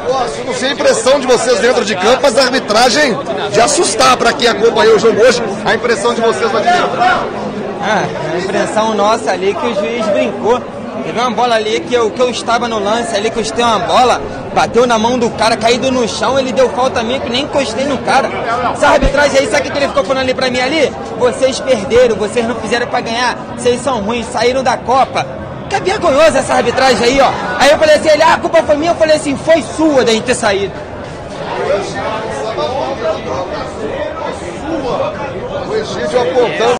Não sei a impressão de vocês dentro de campo, mas a arbitragem de assustar para quem acompanhou o jogo hoje. A impressão de vocês lá de dentro. A impressão nossa ali que o juiz brincou. Teve uma bola ali que eu estava no lance ali, que eu estei uma bola, bateu na mão do cara, caído no chão, ele deu falta a mim, que nem encostei no cara. Essa arbitragem aí, sabe o que ele ficou falando ali pra mim ali? Vocês perderam, vocês não fizeram pra ganhar, vocês são ruins, saíram da Copa. Que é vergonhosa essa arbitragem aí, ó. Aí eu falei assim, ele, a culpa foi minha, eu falei assim, foi sua da gente ter saído. O Egídio apontando.